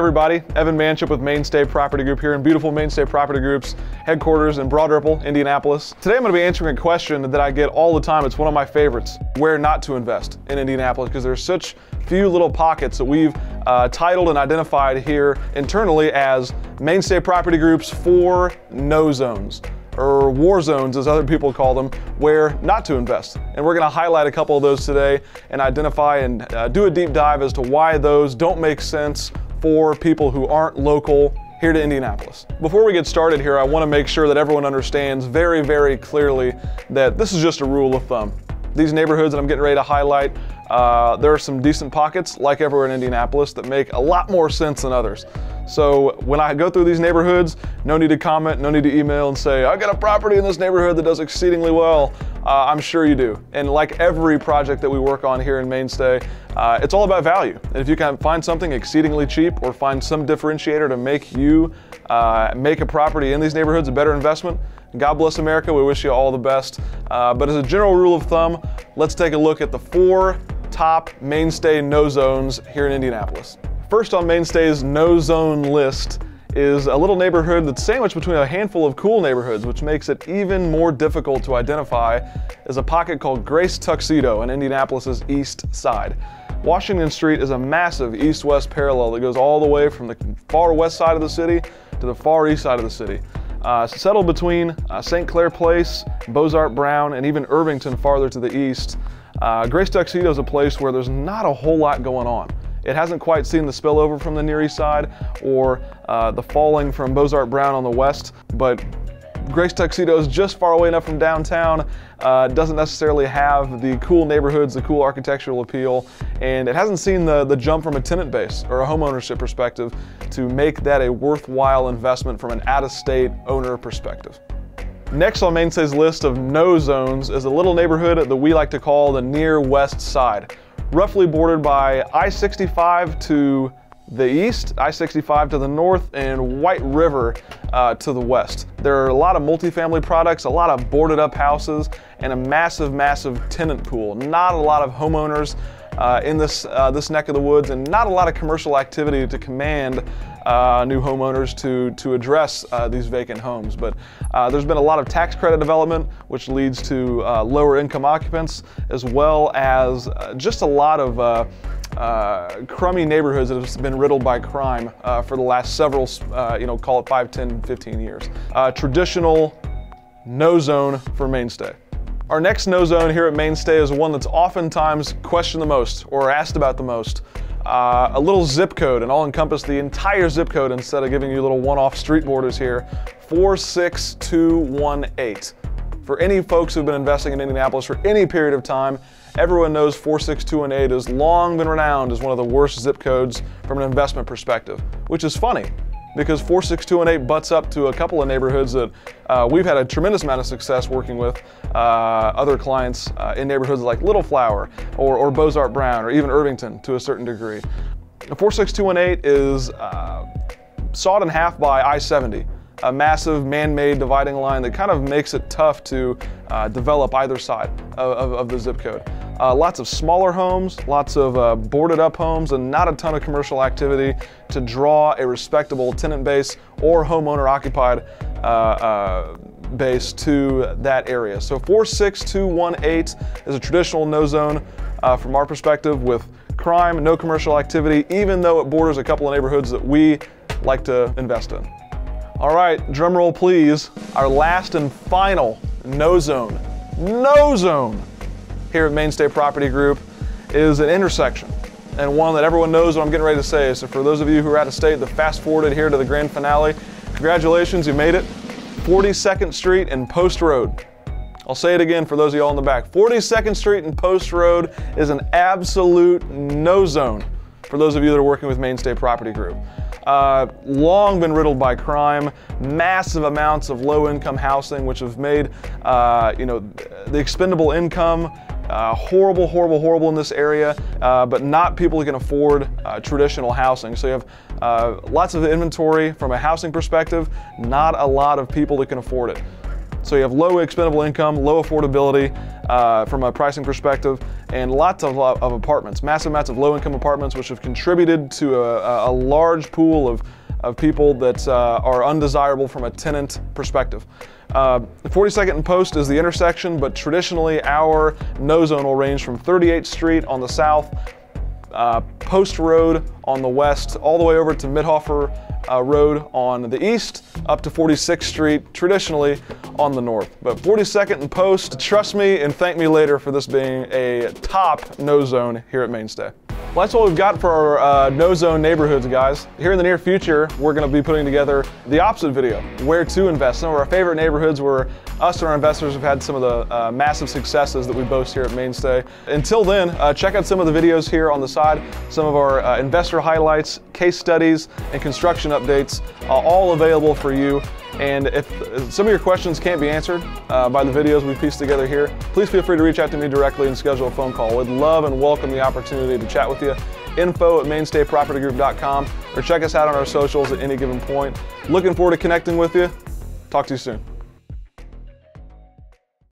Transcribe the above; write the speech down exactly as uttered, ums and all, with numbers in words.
everybody, Evan Manship with Mainstay Property Group here in beautiful Mainstay Property Group's headquarters in Broad Ripple, Indianapolis. Today I'm going to be answering a question that I get all the time. It's one of my favorites, where not to invest in Indianapolis, because there's such few little pockets that we've uh, titled and identified here internally as Mainstay Property Group's four no zones, or war zones as other people call them, where not to invest. And we're going to highlight a couple of those today and identify and uh, do a deep dive as to why those don't make sense for people who aren't local here to Indianapolis. Before we get started here, I want to make sure that everyone understands very, very clearly that this is just a rule of thumb. These neighborhoods that I'm getting ready to highlight, uh, there are some decent pockets, like everywhere in Indianapolis, that make a lot more sense than others. So when I go through these neighborhoods, no need to comment, no need to email and say, I got a property in this neighborhood that does exceedingly well. Uh, I'm sure you do. And like every project that we work on here in Mainstay, uh, it's all about value. And if you can find something exceedingly cheap or find some differentiator to make you uh, make a property in these neighborhoods a better investment, God bless America, we wish you all the best. Uh, but as a general rule of thumb, let's take a look at the four top Mainstay no zones here in Indianapolis. First on Mainstay's no zone list is a little neighborhood that's sandwiched between a handful of cool neighborhoods, which makes it even more difficult to identify, is a pocket called Grace Tuxedo on Indianapolis's east side. Washington Street is a massive east-west parallel that goes all the way from the far west side of the city to the far east side of the city. Uh, settled between uh, Saint Clair Place, Beaux-Arts Brown, and even Irvington farther to the east, uh, Grace Tuxedo is a place where there's not a whole lot going on. It hasn't quite seen the spillover from the Near East Side or uh, the falling from Beaux-Arts Brown on the west, but Grace Tuxedo is just far away enough from downtown, uh, doesn't necessarily have the cool neighborhoods, the cool architectural appeal, and it hasn't seen the, the jump from a tenant base or a home ownership perspective to make that a worthwhile investment from an out-of-state owner perspective. Next on Mainstay's list of no zones is a little neighborhood that we like to call the Near West Side, roughly bordered by I sixty-five to the east, I sixty-five to the north, and White River uh, to the west. There are a lot of multifamily products, a lot of boarded up houses, and a massive, massive tenant pool. Not a lot of homeowners uh, in this, uh, this neck of the woods, and not a lot of commercial activity to command uh, new homeowners to, to address uh, these vacant homes. But uh, there's been a lot of tax credit development, which leads to uh, lower income occupants, as well as uh, just a lot of uh, Uh, crummy neighborhoods that have been riddled by crime uh, for the last several, uh, you know, call it five, ten, fifteen years. Uh, traditional no zone for Mainstay. Our next no zone here at Mainstay is one that's oftentimes questioned the most or asked about the most. Uh, a little zip code, and I'll encompass the entire zip code instead of giving you little one-off street borders here. four six two one eight. For any folks who've been investing in Indianapolis for any period of time, everyone knows four six two one eight has long been renowned as one of the worst zip codes from an investment perspective, which is funny because four six two one eight butts up to a couple of neighborhoods that uh, we've had a tremendous amount of success working with uh, other clients uh, in neighborhoods like Little Flower or, or Beaux-Arts Brown or even Irvington to a certain degree. four six two one eight is uh, sawed in half by I seventy. A massive man-made dividing line that kind of makes it tough to uh, develop either side of, of, of the zip code. Uh, lots of smaller homes, lots of uh, boarded up homes, and not a ton of commercial activity to draw a respectable tenant base or homeowner occupied uh, uh, base to that area. So four six two one eight is a traditional no zone uh, from our perspective, with crime, no commercial activity, even though it borders a couple of neighborhoods that we like to invest in. All right, drum roll please. Our last and final no zone, no zone here at Mainstay Property Group is an intersection, and one that everyone knows what I'm getting ready to say. So for those of you who are out of state that fast forwarded here to the grand finale, congratulations, you made it. forty-second Street and Post Road. I'll say it again for those of y'all in the back. forty-second Street and Post Road is an absolute no zone for those of you that are working with Mainstay Property Group. Uh, long been riddled by crime, massive amounts of low-income housing, which have made uh, you know, the expendable income uh, horrible, horrible, horrible in this area, uh, but not people who can afford uh, traditional housing. So you have uh, lots of inventory from a housing perspective, not a lot of people that can afford it. So you have low expendable income, low affordability uh, from a pricing perspective, and lots of, of apartments, massive amounts of low-income apartments, which have contributed to a, a large pool of, of people that uh, are undesirable from a tenant perspective. Uh, forty-second and Post is the intersection, but traditionally our no zone will range from thirty-eighth Street on the south, uh, Post Road on the west, all the way over to Midhofer uh, Road on the east, up to forty-sixth Street, traditionally on the north. But forty-second and Post, trust me and thank me later for this being a top no zone here at Mainstay. Well, that's what we've got for our uh, no zone neighborhoods, guys. Here in the near future, we're gonna be putting together the opposite video, where to invest. Some of our favorite neighborhoods where us and our investors have had some of the uh, massive successes that we boast here at Mainstay. Until then, uh, check out some of the videos here on the side, some of our uh, investor highlights, case studies, and construction updates, uh, all available for you. And if some of your questions can't be answered uh, by the videos we pieced together here, please feel free to reach out to me directly and schedule a phone call. We'd love and welcome the opportunity to chat with you. Info at mainstay property group dot com, or check us out on our socials at any given point. Looking forward to connecting with you. Talk to you soon.